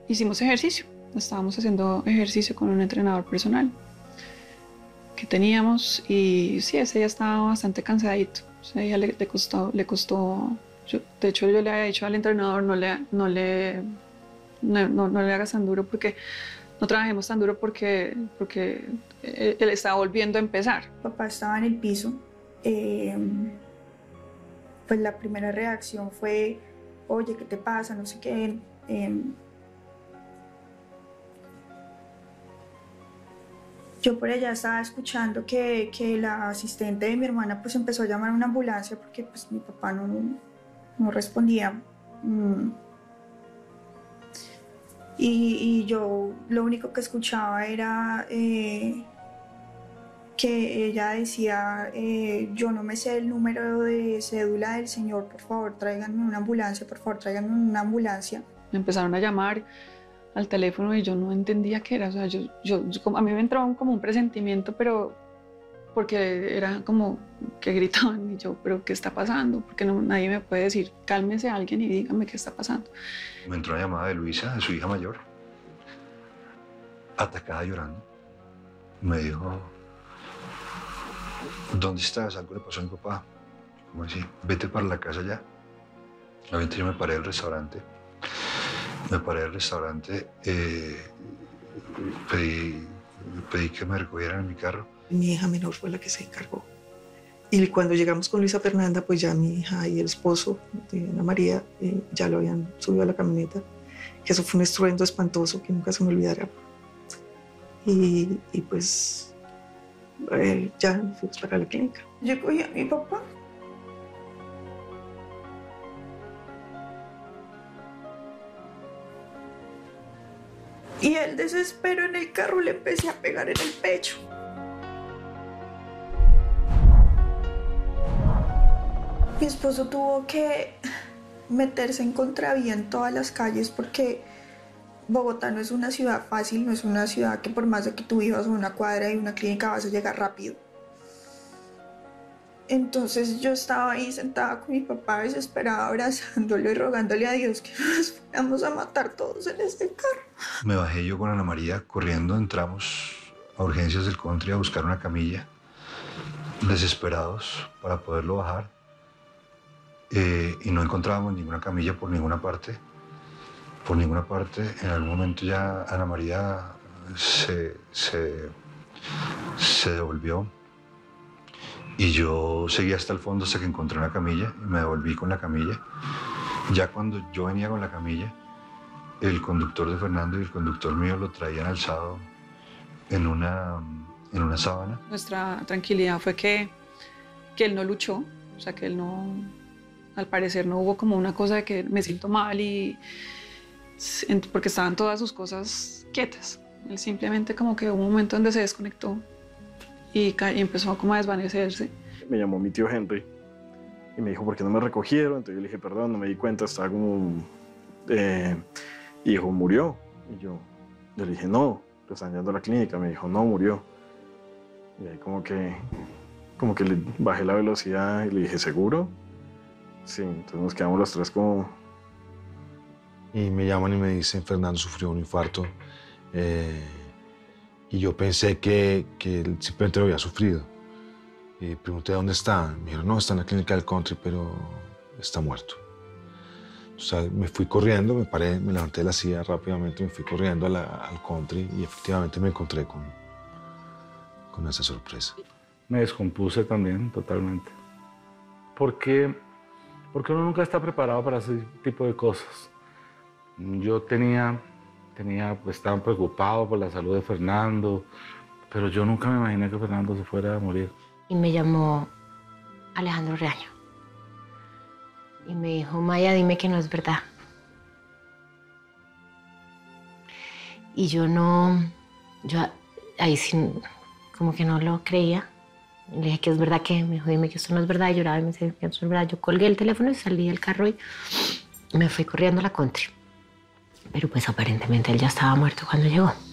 hicimos ejercicio. Estábamos haciendo ejercicio con un entrenador personal que teníamos y sí, ese día estaba bastante cansadito. Ese día le costó. De hecho, yo le había dicho al entrenador no le hagas tan duro porque no trabajemos tan duro porque él estaba volviendo a empezar. Papá estaba en el piso. Pues la primera reacción fue, oye, ¿qué te pasa? No sé qué. Yo por allá estaba escuchando que la asistente de mi hermana pues empezó a llamar a una ambulancia porque pues mi papá no respondía. Y yo lo único que escuchaba era que ella decía, yo no me sé el número de cédula del señor, por favor tráiganme una ambulancia, por favor tráiganme una ambulancia. Me empezaron a llamar al teléfono y yo no entendía qué era. O sea, a mí me entró como un presentimiento, pero porque era como que gritaban y yo, ¿pero qué está pasando? Porque nadie me puede decir, cálmese alguien y dígame qué está pasando. Me entró una llamada de Luisa, de su hija mayor, atacada llorando. Me dijo, ¿dónde estás? Algo le pasó a mi papá. Como así, vete para la casa ya. Obviamente yo me paré del restaurante. Pedí que me recogieran en mi carro. Mi hija menor fue la que se encargó. Y cuando llegamos con Luisa Fernanda, pues ya mi hija y el esposo de Ana María ya lo habían subido a la camioneta. Que eso fue un estruendo espantoso que nunca se me olvidará. Y pues ya fuimos para la clínica. Yo cogí a mi papá. Y el desespero en el carro le empecé a pegar en el pecho. Mi esposo tuvo que meterse en contravía en todas las calles porque Bogotá no es una ciudad fácil, no es una ciudad que por más de que tú vivas a una cuadra y una clínica vas a llegar rápido. Entonces yo estaba ahí sentada con mi papá desesperada, abrazándolo y rogándole a Dios que no nos fuéramos a matar todos en este carro. Me bajé yo con Ana María corriendo, entramos a urgencias del country a buscar una camilla, desesperados para poderlo bajar. Y no encontrábamos ninguna camilla por ninguna parte. Por ninguna parte. En algún momento ya Ana María se devolvió. Y yo seguí hasta el fondo hasta que encontré una camilla y me devolví con la camilla. Ya cuando yo venía con la camilla, el conductor de Fernando y el conductor mío lo traían alzado en una sábana. Nuestra tranquilidad fue que él no luchó, o sea, que él no, al parecer no hubo como una cosa de que me siento mal porque estaban todas sus cosas quietas. Él simplemente como que hubo un momento donde se desconectó y empezó como a desvanecerse. Me llamó mi tío Henry y me dijo, ¿por qué no me recogieron? Entonces yo le dije, perdón, no me di cuenta, estaba como... y dijo, ¿murió? Y yo le dije, no, lo están llevando a la clínica. Me dijo, no, murió. Y ahí como que le bajé la velocidad y le dije, ¿seguro? Sí, entonces nos quedamos los tres como... Y me llaman y me dicen, Fernando sufrió un infarto. Y yo pensé que él simplemente lo había sufrido. Y pregunté dónde está. Me dijeron, no, está en la clínica del country, pero está muerto. O sea, me fui corriendo, me paré, me levanté de la silla rápidamente, me fui corriendo al country y efectivamente me encontré con esa sorpresa. Me descompuse también totalmente. Porque uno nunca está preparado para ese tipo de cosas. Yo estaba preocupado por la salud de Fernando, pero yo nunca me imaginé que Fernando se fuera a morir. Y me llamó Alejandro Reaño. Y me dijo, Maya, dime que no es verdad. Y yo ahí sí, como que no lo creía. Le dije que es verdad que, me dijo, dime que esto no es verdad. Y lloraba y me decía que esto no es verdad. Yo colgué el teléfono y salí del carro y me fui corriendo a la country. Pero pues aparentemente él ya estaba muerto cuando llegó.